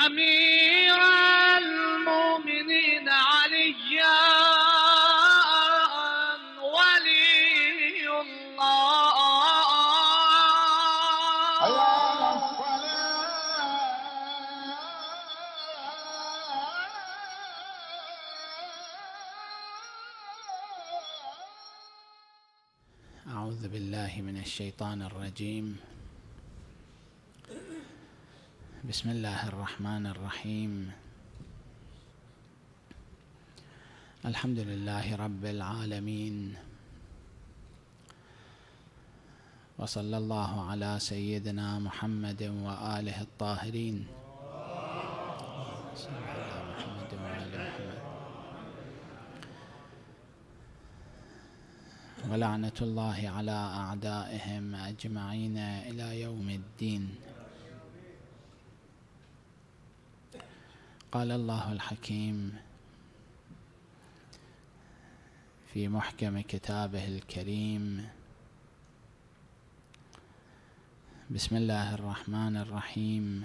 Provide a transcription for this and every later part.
أمير المؤمنين عليا ولي الله. أعوذ بالله من الشيطان الرجيم. بسم الله الرحمن الرحيم. الحمد لله رب العالمين، وصلى الله على سيدنا محمد وآله الطاهرين. صلى الله على محمد وآل محمد. ولعنة الله على أعدائهم أجمعين إلى يوم الدين. قال الله الحكيم في محكم كتابه الكريم: بسم الله الرحمن الرحيم.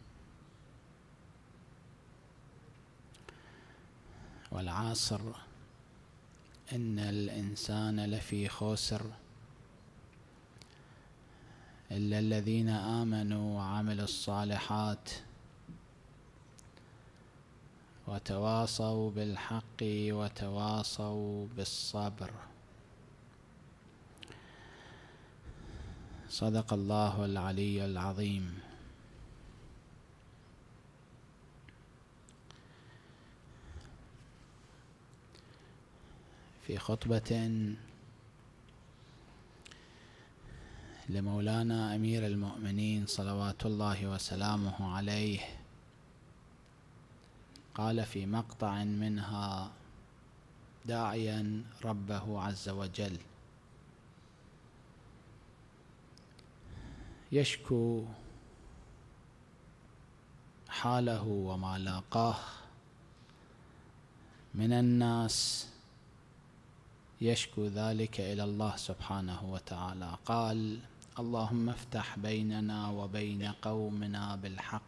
والعصر إن الإنسان لفي خسر إلا الذين آمنوا وعملوا الصالحات وتواصوا بالحق وتواصوا بالصبر. صدق الله العلي العظيم. في خطبة لمولانا أمير المؤمنين صلوات الله وسلامه عليه، قال في مقطع منها داعيا ربه عز وجل، يشكو حاله وما لاقاه من الناس، يشكو ذلك إلى الله سبحانه وتعالى. قال: اللهم افتح بيننا وبين قومنا بالحق.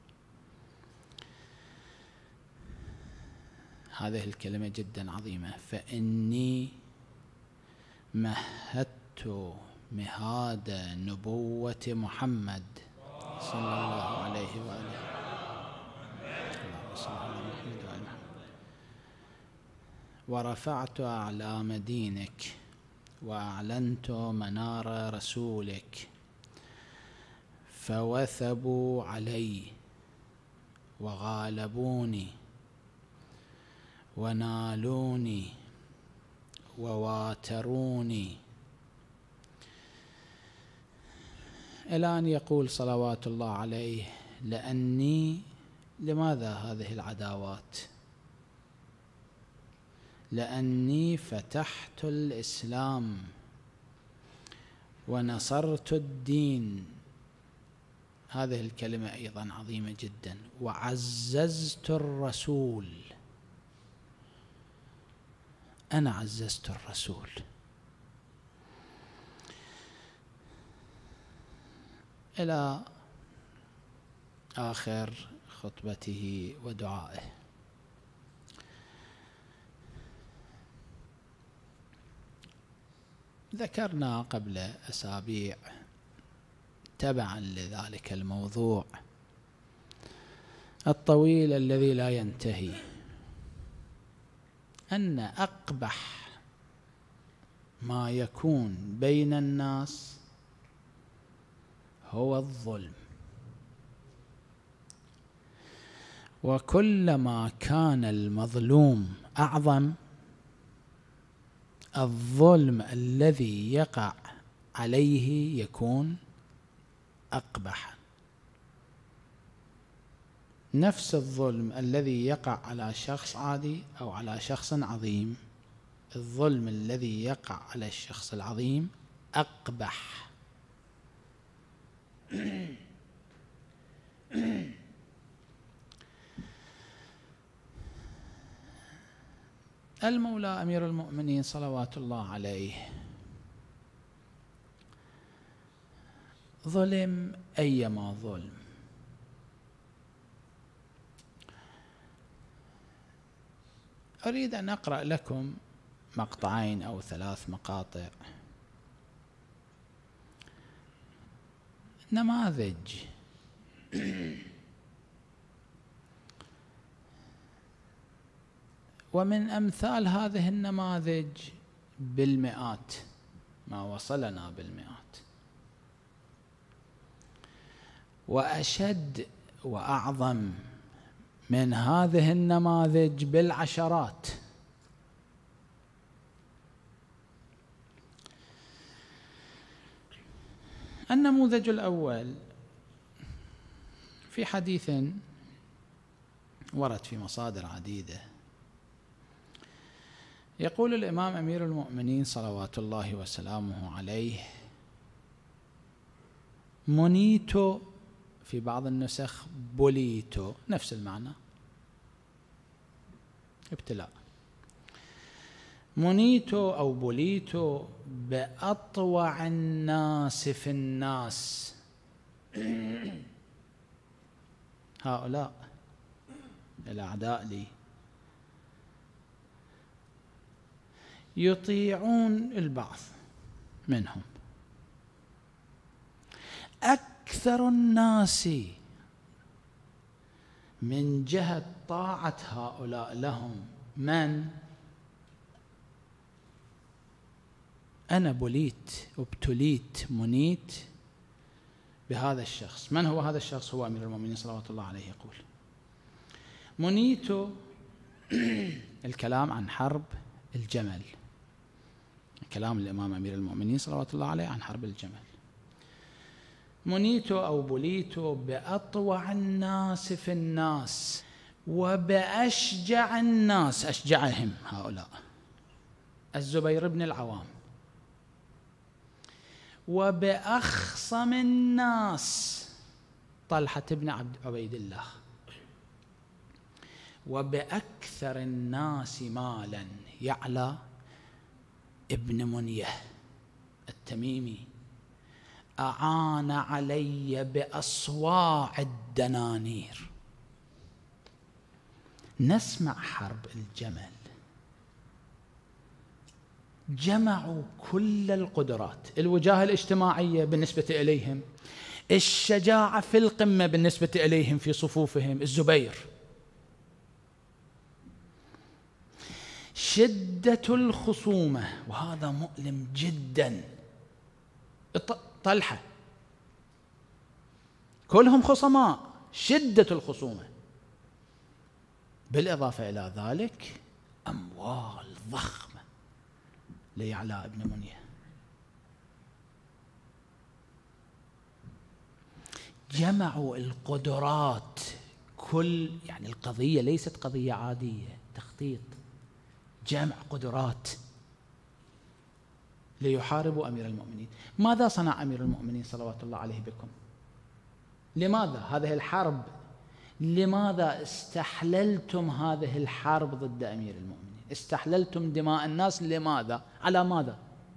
هذه الكلمة جدا عظيمة. فإني مهدت مهاد نبوة محمد صلى الله عليه وآله. اللهم صل على محمد وآل محمد. ورفعت أعلام دينك وأعلنت منار رسولك، فوثبوا علي وغالبوني ونالوني وواتروني، إلى أن يقول صلوات الله عليه: لأني، لماذا هذه العداوات؟ لأني فتحت الإسلام ونصرت الدين. هذه الكلمة أيضا عظيمة جدا. وعززت الرسول، أنا عززت الرسول. إلى آخر خطبته ودعائه. ذكرنا قبل أسابيع تبعا لذلك الموضوع الطويل الذي لا ينتهي أن أقبح ما يكون بين الناس هو الظلم، وكلما كان المظلوم أعظم، الظلم الذي يقع عليه يكون أقبح. نفس الظلم الذي يقع على شخص عادي أو على شخص عظيم، الظلم الذي يقع على الشخص العظيم أقبح. المولى أمير المؤمنين صلوات الله عليه ظلم أيما ظلم، أريد أن أقرأ لكم مقطعين أو 3 مقاطع نماذج ومن أمثال هذه النماذج بالمئات، ما وصلنا بالمئات، وأشد وأعظم من هذه النماذج بالعشرات. النموذج الأول في حديث ورد في مصادر عديدة، يقول الإمام أمير المؤمنين صلوات الله وسلامه عليه: منيت، في بعض النسخ بليت، نفس المعنى، ابتلاء. منيت أو بليت بأطوع الناس في الناس. هؤلاء الأعداء لي يطيعون البعض منهم، أكثر الناس من جهة طاعة هؤلاء لهم من؟ أنا بليت وابتليت منيت بهذا الشخص. من هو هذا الشخص؟ هو أمير المؤمنين صلوات الله عليه. يقول: منيت، الكلام عن حرب الجمل، كلام الإمام أمير المؤمنين صلوات الله عليه عن حرب الجمل. منيت أو بليت بأطوع الناس في الناس وبأشجع الناس، أشجعهم هؤلاء الزبير بن العوام، وبأخصم الناس طلحة بن عبيد الله، وبأكثر الناس مالا يعلى ابن منيه التميمي، أعان علي بأصواع الدنانير. نسمع حرب الجمل، جمعوا كل القدرات، الوجاهة الاجتماعية بالنسبة إليهم، الشجاعة في القمة بالنسبة إليهم في صفوفهم الزبير، شدة الخصومة، وهذا مؤلم جدا، طلحة، كلهم خصماء، شدة الخصومة، بالإضافة إلى ذلك أموال ضخمة ليعلى ابن منيه. جمعوا القدرات، يعني القضية ليست قضية عادية، تخطيط، جمع قدرات ليحاربوا أمير المؤمنين. ماذا صنع أمير المؤمنين صلوات الله عليه بكم؟ لماذا هذه الحرب؟ لماذا استحللتم هذه الحرب ضد أمير المؤمنين؟ استحللتم دماء الناس، لماذا؟ على ماذا؟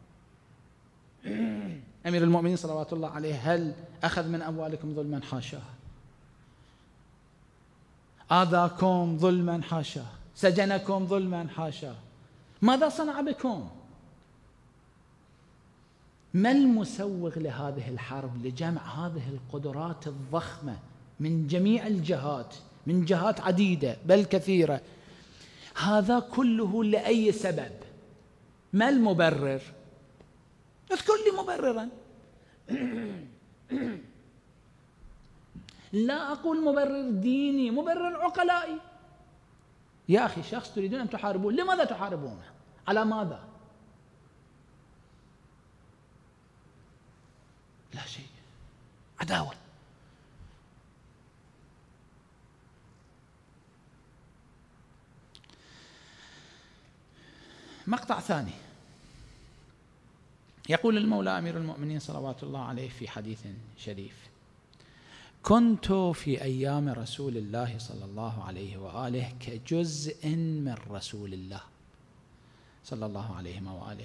أمير المؤمنين صلوات الله عليه هل أخذ من أموالكم ظلما؟ حاشاه. آذاكم ظلما؟ حاشاه. سجنكم ظلما؟ حاشاه. ماذا صنع بكم؟ ما المسوغ لهذه الحرب، لجمع هذه القدرات الضخمة من جميع الجهات، من جهات عديدة بل كثيرة؟ هذا كله لأي سبب؟ ما المبرر؟ اذكر لي مبررا. لا أقول مبرر ديني، مبرر عقلائي. يا أخي، شخص تريدون أن تحاربوه، لماذا تحاربونه؟ على ماذا؟ لا شيء، عداوة. مقطع ثاني، يقول المولى أمير المؤمنين صلوات الله عليه في حديث شريف: كنت في أيام رسول الله صلى الله عليه وآله كجزء من رسول الله صلى الله عليه وآله،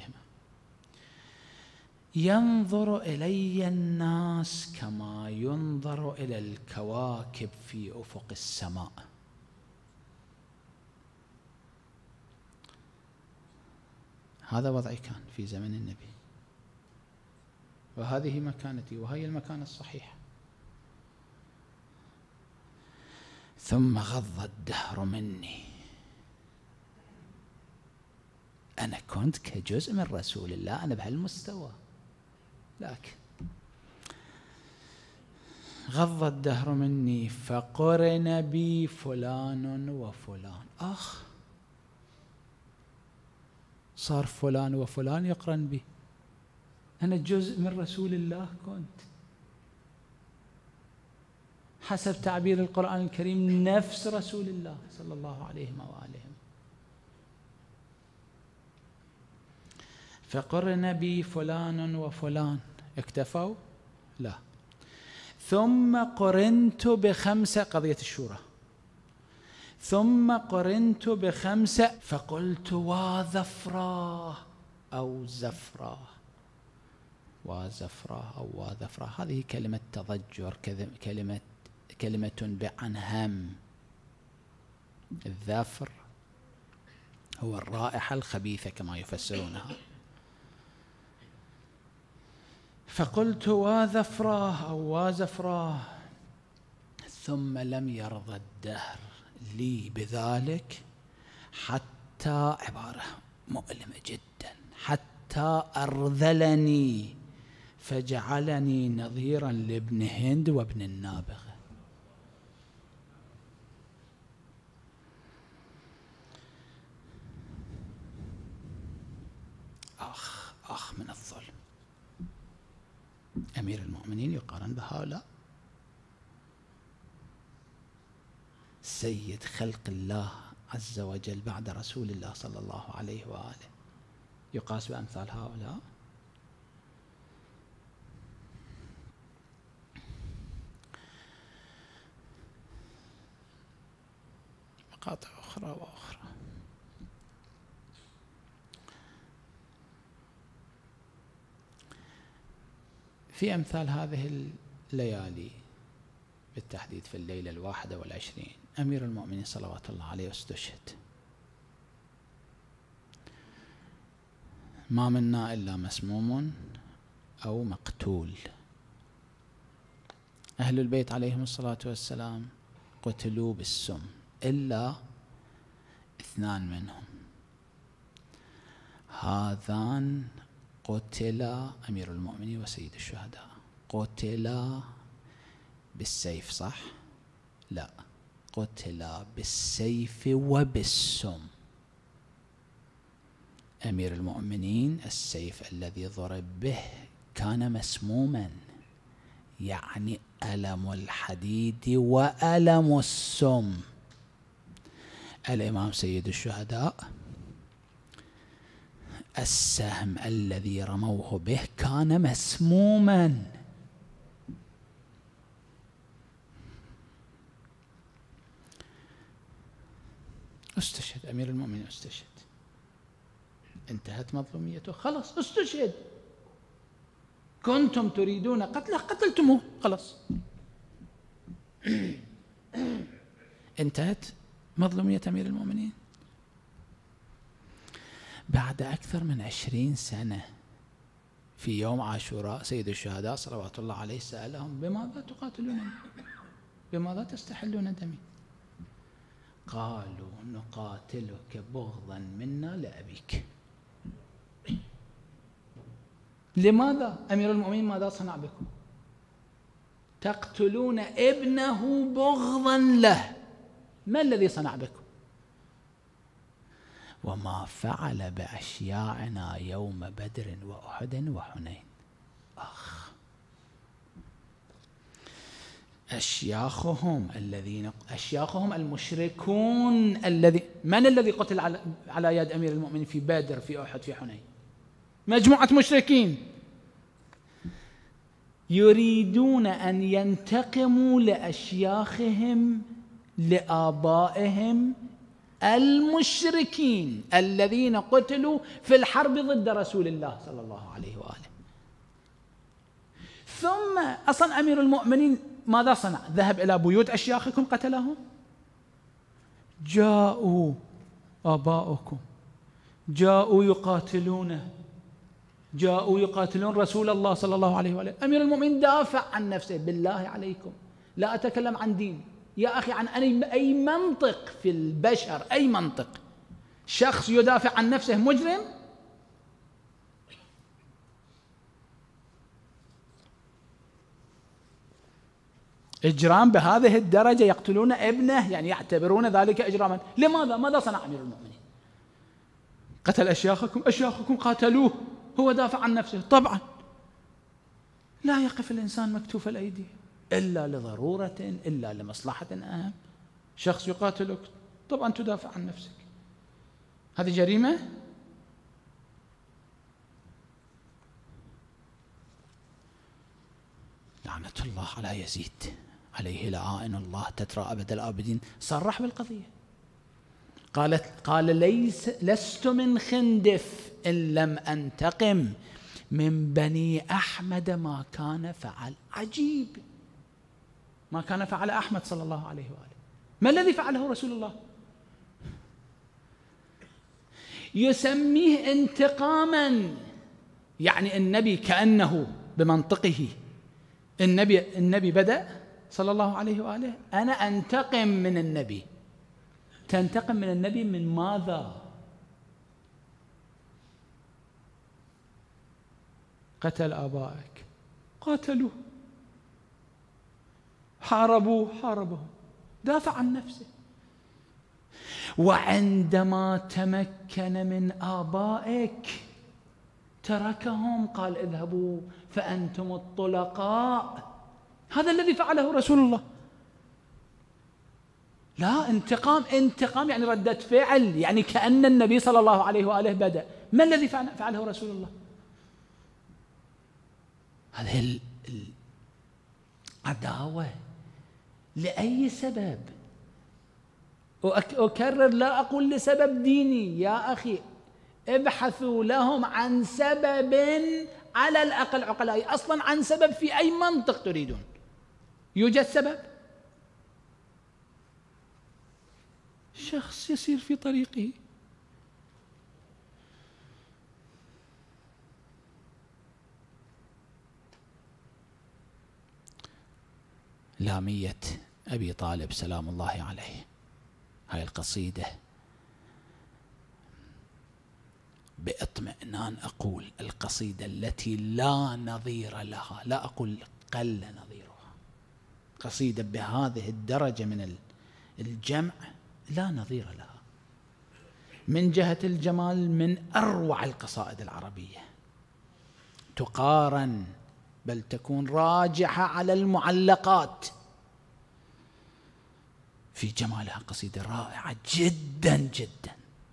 ينظر إلي الناس كما ينظر إلى الكواكب في أفق السماء. هذا وضعي كان في زمن النبي، وهذه مكانتي، وهي المكانة الصحيحة. ثم غض الدهر مني. أنا كنت كجزء من رسول الله، أنا بهالمستوى، لكن غض الدهر مني فقرن بي فلان وفلان. صار فلان وفلان يقرن بي، أنا جزء من رسول الله كنت، حسب تعبير القرآن الكريم نفس رسول الله صلى الله عليه وآله. فقرن بي فلان وفلان. اكتفوا؟ لا. ثم قرنت بخمسة، قضية الشورى، ثم قرنت بخمسة فقلت وظفراه أو زفراه، وزفراه أو وظفراه. هذه كلمة تضجر، كلمة بعن هم. الذفر هو الرائحة الخبيثة كما يفسرونها. فقلت وظفراه أو وزفراه، ثم لم يرضى الدهر لي بذلك حتى، عبارة مؤلمة جدا، حتى أرذلني فجعلني نظيرا لابن هند وابن النابغة. آخ من الظلم. أمير المؤمنين يقارن بهؤلاء، سيد خلق الله عز وجل بعد رسول الله صلى الله عليه وآله، يقاس بأمثال هؤلاء؟ مقاطع أخرى وأخرى. في أمثال هذه الليالي بالتحديد في الليلة 21 أمير المؤمنين صلوات الله عليه استشهد. ما منا إلا مسموم أو مقتول. أهل البيت عليهم الصلاة والسلام قتلوا بالسم إلا 2 منهم. هذان قتلا، أمير المؤمنين وسيد الشهداء، قتلا بالسيف، صح؟ لا، قتلا بالسيف وبالسم. أمير المؤمنين السيف الذي ضرب به كان مسموما، يعني ألم الحديد وألم السم. الإمام سيد الشهداء السهم الذي رموه به كان مسموما. استشهد أمير المؤمنين، استشهد، انتهت مظلوميته، خلاص استشهد. كنتم تريدون قتله، قتلتموه، خلاص انتهت مظلومية أمير المؤمنين. بعد أكثر من 20 سنة في يوم عاشوراء سيد الشهداء صلوات الله عليه سألهم: بماذا تقاتلونني؟ بماذا تستحلون دمي؟ قالوا: نقاتلك بغضا منا لأبيك. لماذا؟ أمير المؤمنين ماذا صنع بكم؟ تقتلون ابنه بغضا له، ما الذي صنع بكم؟ وما فعل بأشياعنا يوم بدر وأحد وحنين. أشياخهم المشركون من الذي قتل على يد أمير المؤمنين في بدر، في أحد، في حنين؟ مجموعة مشركين يريدون أن ينتقموا لأشياخهم، لآبائهم المشركين الذين قتلوا في الحرب ضد رسول الله صلى الله عليه وآله. ثم أصلا أمير المؤمنين ماذا صنع؟ ذهب إلى بيوت أشياخكم قتلهم. جاءوا آباؤكم جاءوا يقاتلون رسول الله صلى الله عليه وآله. أمير المؤمنين دافع عن نفسه. بالله عليكم لا أتكلم عن دين يا أخي، عن أي منطق في البشر، أي منطق شخص يدافع عن نفسه مجرم؟ إجرام بهذه الدرجة، يقتلون ابنه، يعني يعتبرون ذلك إجراما. لماذا؟ ماذا صنع أمير المؤمنين؟ قتل أشياخكم قاتلوه، هو دافع عن نفسه. طبعا لا يقف الإنسان مكتوف الأيدي إلا لضرورة، إلا لمصلحة أهم. شخص يقاتلك طبعا تدافع عن نفسك، هذه جريمة. لعنة الله على يزيد عليه لعائن الله تترى أبد الآبدين. صرح بالقضية، قال لست من خندف إن لم أنتقم من بني أحمد ما كان فعل. عجيب، ما كان فعل أحمد صلى الله عليه وآله. ما الذي فعله رسول الله؟ يسميه انتقاما. يعني النبي كأنه بمنطقه، النبي بدأ صلى الله عليه وآله، أنا أنتقم من النبي. تنتقم من النبي من ماذا؟ قتل آبائك، قاتلوه، حاربوه، دافع عن نفسه. وعندما تمكن من آبائك تركهم، قال اذهبوا فأنتم الطلقاء. هذا الذي فعله رسول الله. لا، انتقام يعني ردة فعل، يعني كأن النبي صلى الله عليه وآله بدأ. ما الذي فعله رسول الله؟ هذه العداوة لأي سبب؟ أكرر، لا أقول لسبب ديني يا أخي، ابحثوا لهم عن سبب على الأقل عقلائي، أصلا عن سبب في أي منطق تريدون. يوجد سبب؟ شخص يسير في طريقه، لامية أبي طالب سلام الله عليه، هاي القصيدة باطمئنان أقول القصيدة التي لا نظير لها، لا أقول قل نظيرها، قصيدة بهذه الدرجة من الجمع لا نظير لها من جهة الجمال، من أروع القصائد العربية، تقارن بل تكون راجحة على المعلقات في جمالها. قصيدة رائعة جدا جدا.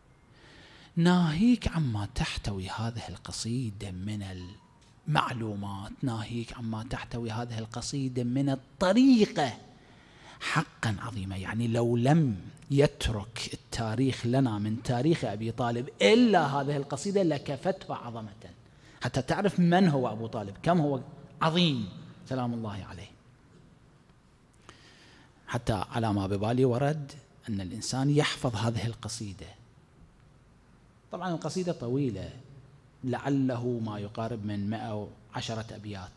ناهيك عما تحتوي هذه القصيدة من المعلومات، ناهيك عما تحتوي هذه القصيدة من الطريقة، حقا عظيمة. يعني لو لم يترك التاريخ لنا من تاريخ أبي طالب إلا هذه القصيدة لكفته عظمة، حتى تعرف من هو أبو طالب، كم هو عظيم سلام الله عليه. حتى على ما ببالي ورد أن الإنسان يحفظ هذه القصيدة. طبعا القصيدة طويلة، لعله ما يقارب من 110 أبيات،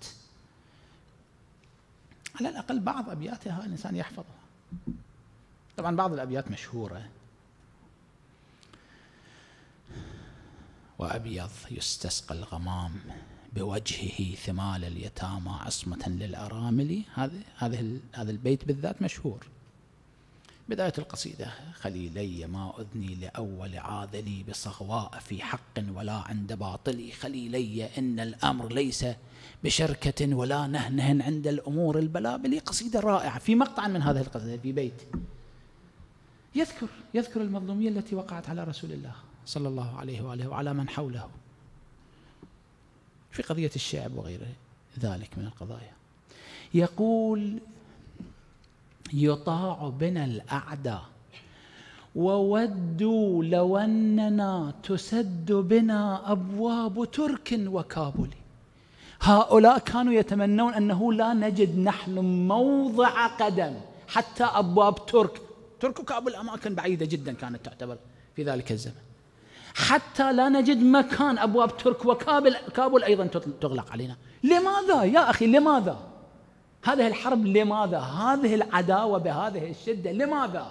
على الأقل بعض أبياتها الإنسان يحفظها. طبعا بعض الأبيات مشهورة: وأبيض يستسقى الغمام بوجهه ثمال اليتامى عصمة للأرامل. هذا البيت بالذات مشهور. بداية القصيدة: خليلي ما أذني لأول عاذلي بصغواء في حق ولا عند باطلي، خليلي إن الأمر ليس بشركة ولا نهنه عند الأمور البلابل. قصيدة رائعة. في مقطع من هذه القصيدة في بيت يذكر المظلومية التي وقعت على رسول الله صلى الله عليه وآله وعلى من حوله في قضية الشعب وغير ذلك من القضايا. يقول: يطاع بنا الأعداء وودوا لو أننا تسد بنا أبواب ترك وكابل. هؤلاء كانوا يتمنون أنه لا نجد نحن موضع قدم، حتى أبواب ترك وكابل أماكن بعيدة جدا كانت تعتبر في ذلك الزمن، حتى لا نجد مكان. أبواب ترك وكابل أيضا تغلق علينا. لماذا يا أخي؟ لماذا هذه الحرب؟ لماذا هذه العداوة بهذه الشدة؟ لماذا؟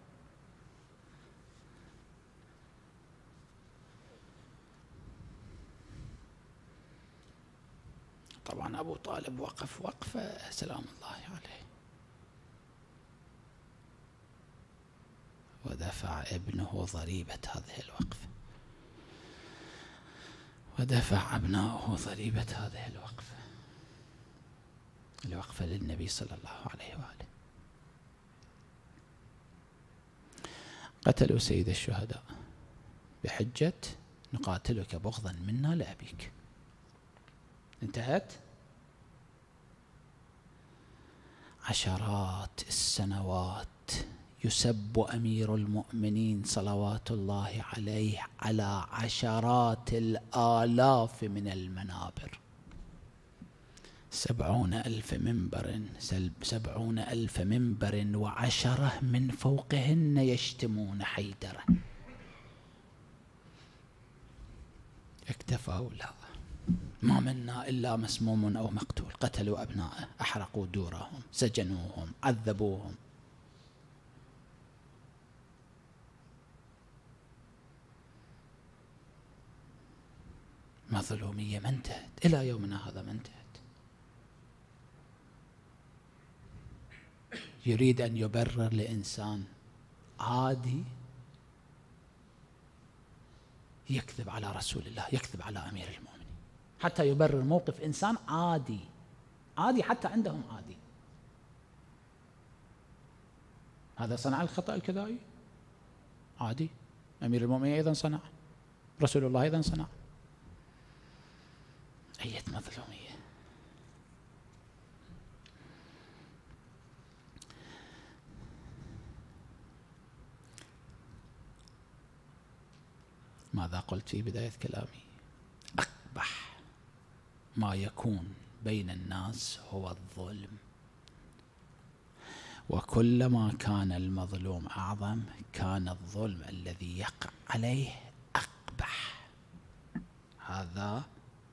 طبعا أبو طالب وقف وقفة سلام الله عليه، ودفع ابنه ضريبة هذه الوقفة، ودفع أبناؤه ضريبة هذه الوقفة للنبي صلى الله عليه وآله. قتلوا سيد الشهداء بحجة نقاتلك بغضا منا لأبيك. انتهت. عشرات السنوات يسب أمير المؤمنين صلوات الله عليه على عشرات الآلاف من المنابر، 70,000 منبر، 70,000 منبر، و10 من فوقهن يشتمون حيدرة. اكتفوا لا، ما منا إلا مسموم أو مقتول. قتلوا أبنائه، أحرقوا دورهم، سجنوهم، عذبوهم. مظلومية ما انتهت إلى يومنا هذا، ما انتهت. يريد أن يبرر لإنسان عادي يكذب على رسول الله، يكذب على أمير المؤمنين، حتى يبرر موقف إنسان عادي، عادي حتى عندهم عادي. هذا صنع الخطأ الكذائي عادي، أمير المؤمنين أيضا صنع، رسول الله أيضا صنع. أية مظلومية. ماذا قلت في بداية كلامي؟ أقبح ما يكون بين الناس هو الظلم، وكلما كان المظلوم أعظم كان الظلم الذي يقع عليه أقبح. هذا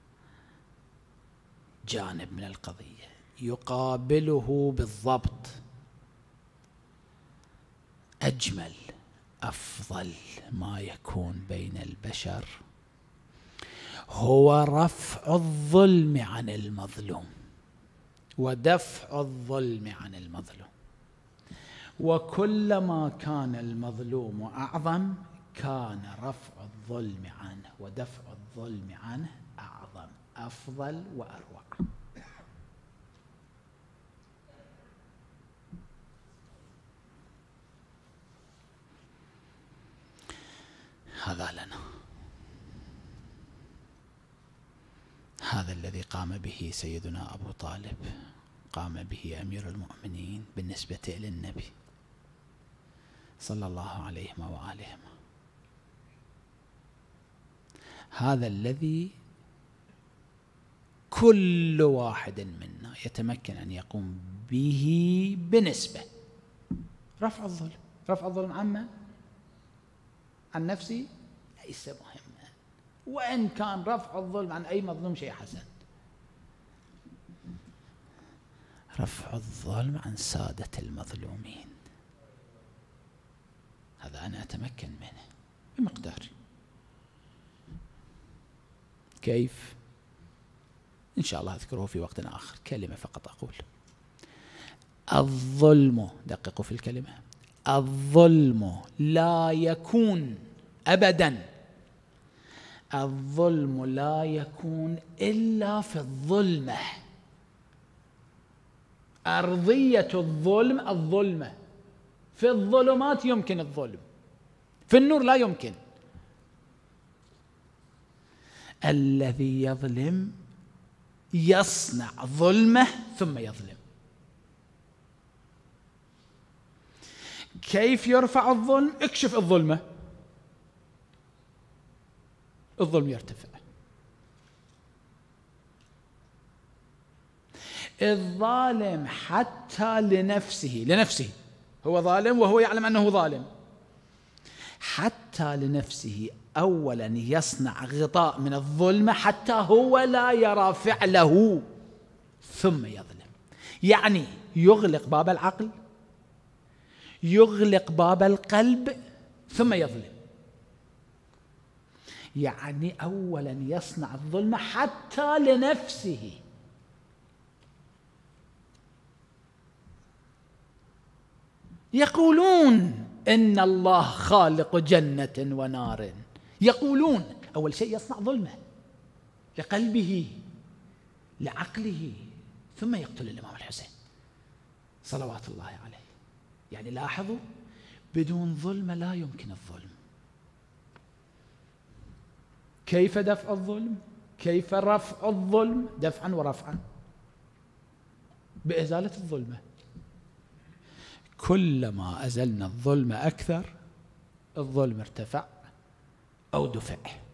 جانب من القضية. يقابله بالضبط أجمل أفضل ما يكون بين البشر هو رفع الظلم عن المظلوم ودفع الظلم عن المظلوم. وكلما كان المظلوم أعظم كان رفع الظلم عنه ودفع الظلم عنه أعظم، أفضل وأروع. هذا لنا، هذا الذي قام به سيدنا أبو طالب، قام به أمير المؤمنين بالنسبة للنبي صلى الله عليه وآله. هذا الذي كل واحد منا يتمكن أن يقوم به بنسبة. رفع الظلم، رفع الظلم عما عن نفسي ليس مهما، وإن كان رفع الظلم عن أي مظلوم شيء حسن. رفع الظلم عن سادة المظلومين هذا أنا أتمكن منه بمقداري. كيف؟ إن شاء الله أذكره في وقت آخر. كلمة فقط أقول: الظلم، دققوا في الكلمة، الظلم لا يكون أبدا، الظلم لا يكون إلا في الظلمة. أرضية الظلم الظلمة. في الظلمات يمكن الظلم، في النور لا يمكن. الذي يظلم يصنع ظلمه ثم يظلم. كيف يرفع الظلم؟ اكشف الظلمة، الظلم يرتفع. الظالم حتى لنفسه هو ظالم وهو يعلم أنه ظالم، حتى حتى لنفسه أولا يصنع غطاء من الظلمة حتى هو لا يرى فعله ثم يظلم. يعني يغلق باب العقل، يغلق باب القلب، ثم يظلم. يعني أولا يصنع الظلم حتى لنفسه. يقولون إن الله خالق جنة ونار، يقولون أول شيء يصنع ظلمة لقلبه لعقله، ثم يقتل الإمام الحسين صلوات الله عليه. يعني لاحظوا، بدون ظلم لا يمكن الظلم. كيف دفع الظلم؟ كيف رفع الظلم؟ دفعا ورفعا، بإزالة الظلمة. كلما أزلنا الظلم أكثر الظلم ارتفع أو دفع.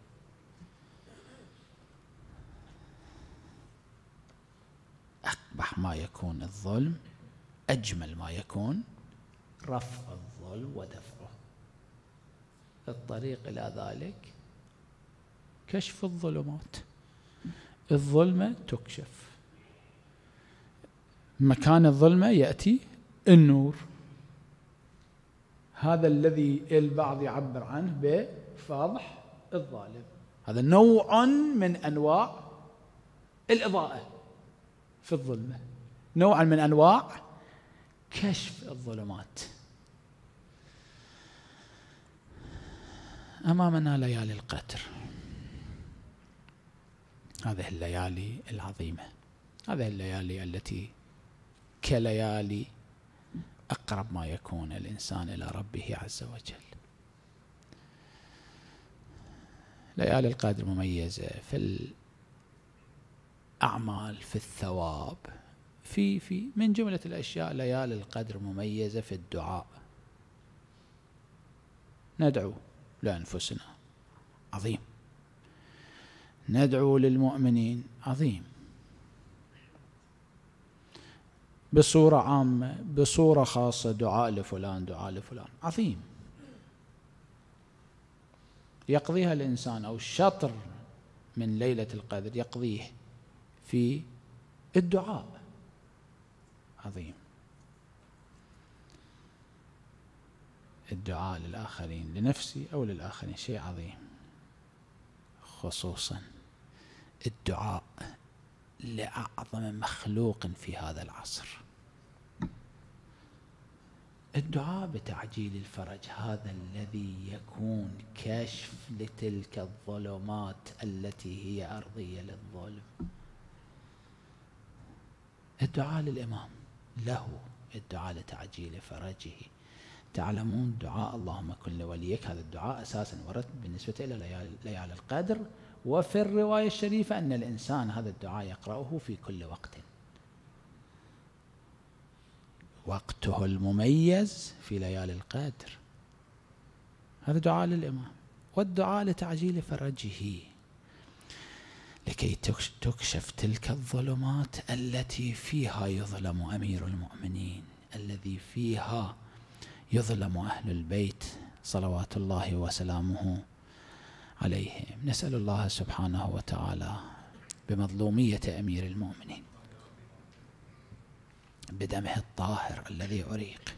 أقبح ما يكون الظلم، أجمل ما يكون رفع الظلم ودفعه. الطريق إلى ذلك كشف الظلمات. الظلمة تكشف، مكان الظلمة يأتي النور. هذا الذي البعض يعبر عنه بفضح الظالم، هذا نوع من أنواع الإضاءة في الظلمة، نوع من أنواع كشف الظلمات. أمامنا ليالي القدر، هذه الليالي العظيمة، هذه الليالي التي كليالي أقرب ما يكون الإنسان إلى ربه عز وجل. ليالي القدر مميزة في الأعمال، في الثواب، في من جملة الأشياء ليالي القدر مميزة في الدعاء. ندعو لأنفسنا، عظيم. ندعو للمؤمنين، عظيم. بصورة عامة، بصورة خاصة، دعاء لفلان، دعاء لفلان، عظيم. يقضيها الإنسان أو شطر من ليلة القدر يقضيه في الدعاء، عظيم. الدعاء للآخرين، لنفسي أو للآخرين، شيء عظيم. خصوصا الدعاء لأعظم مخلوق في هذا العصر، الدعاء بتعجيل الفرج، هذا الذي يكون كشف لتلك الظلمات التي هي أرضية للظلم. الدعاء للإمام، له الدعاء لتعجيل فرجه. تعلمون دعاء اللهم كن لوليك، هذا الدعاء أساسا ورد بالنسبة إلى ليالي القدر، وفي الرواية الشريفة أن الإنسان هذا الدعاء يقرأه في كل وقت. وقته المميز في ليالي القدر، هذا دعاء للإمام. والدعاء لتعجيل فرجه، لكي تكشف تلك الظلمات التي فيها يظلم أمير المؤمنين، الذي فيها يظلم أهل البيت صلوات الله وسلامه عليهم. نسأل الله سبحانه وتعالى بمظلومية أمير المؤمنين، بدمه الطاهر الذي أريق،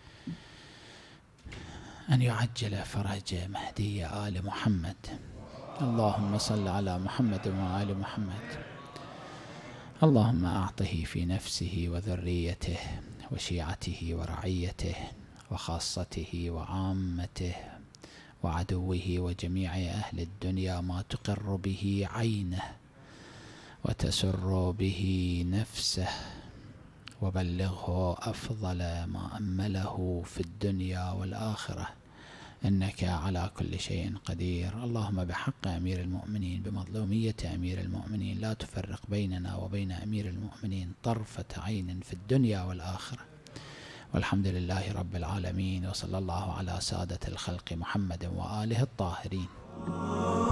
أن يعجل فرج مهدي آل محمد. اللهم صل على محمد وآل محمد. اللهم أعطه في نفسه وذريته وشيعته ورعيته وخاصته وعامته وعدوه وجميع أهل الدنيا ما تقر به عينه وتسر به نفسه، وبلغه أفضل ما أمله في الدنيا والآخرة، إنك على كل شيء قدير. اللهم بحق أمير المؤمنين، بمظلومية أمير المؤمنين، لا تفرق بيننا وبين أمير المؤمنين طرفة عين في الدنيا والآخرة. والحمد لله رب العالمين، وصلى الله على سادة الخلق محمد وآله الطاهرين.